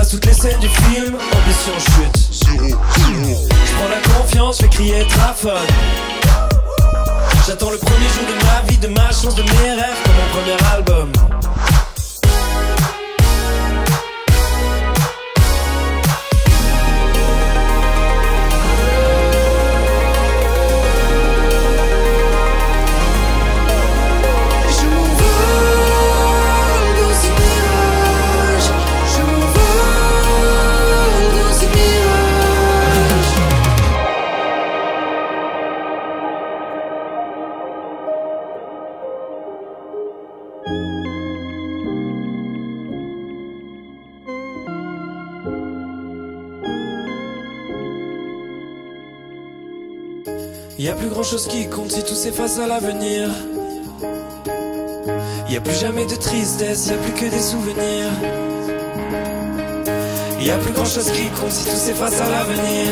J'efface toutes les scènes du film, ambition chute. J'prends la confiance, fais crier Trafford. J'attends le premier jour de ma vie, de ma chance, de mes rêves, pour mon premier album. Y'a plus grand chose qui compte si tout s'efface à l'avenir. Y'a plus jamais de tristesse, y'a plus que des souvenirs. Y'a plus grand chose qui compte si tout s'efface à l'avenir.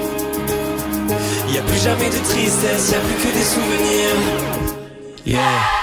Y'a plus jamais de tristesse, y'a plus que des souvenirs. Yeah.